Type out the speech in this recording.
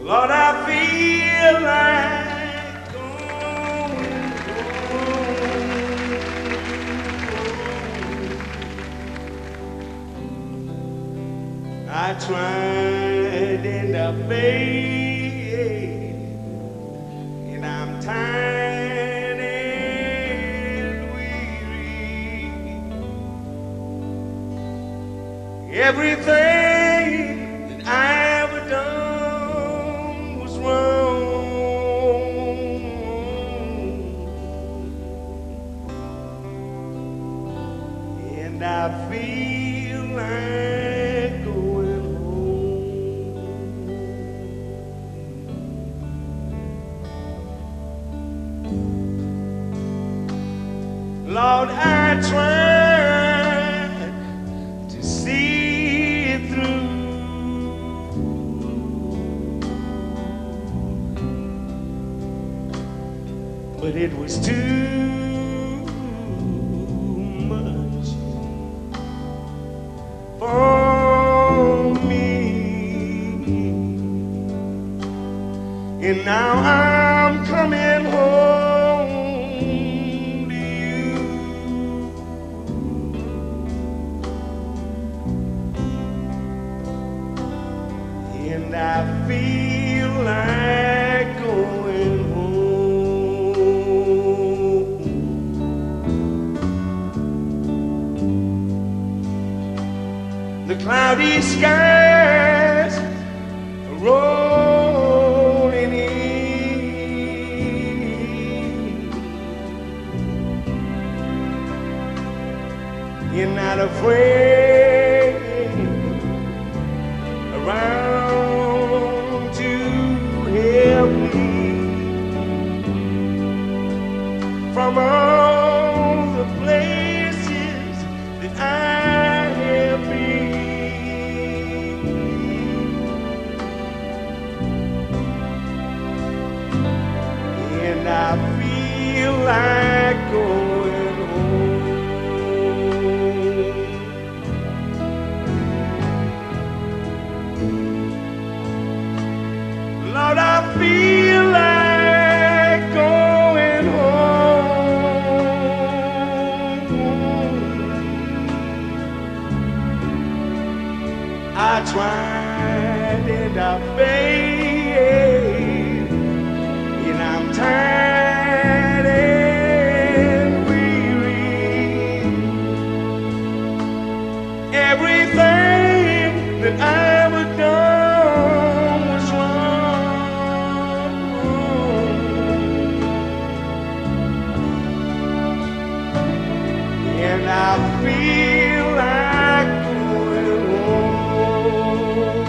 Lord, I feel like going home. I tried and I failed, and I'm tired and weary. Everything that I ever done was wrong, and I feel like going home. Lord, I tried to see it through, but it was too much for me. And now I'm coming home to you. And I feel like going home. The cloudy skies are rolling in. You're not afraid around to help me from all the places that I have been. And I feel like going home. Lord, I feel like going home. I tried and I failed, and I'm tired and weary. Everything that I ever done was wrong, and I feel like going home.